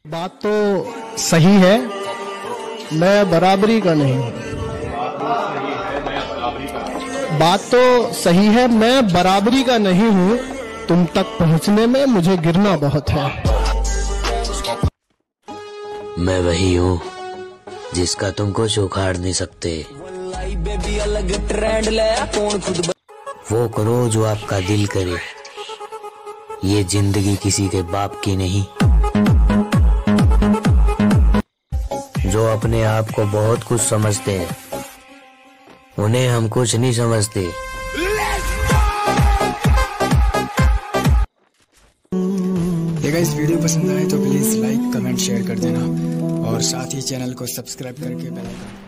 बात तो सही है, मैं बराबरी का नहीं हूँ। बात तो सही है, मैं बराबरी का नहीं हूँ। तुम तक पहुँचने में मुझे गिरना बहुत है। मैं वही हूँ जिसका तुम कुछ उखाड़ नहीं सकते। वो करो जो आपका दिल करे, ये जिंदगी किसी के बाप की नहीं। जो अपने आप को बहुत कुछ समझते हैं, उन्हें हम कुछ नहीं समझते। ये गाइस, वीडियो पसंद आए तो प्लीज लाइक कमेंट शेयर कर देना और साथ ही चैनल को सब्सक्राइब करके बेल आइकन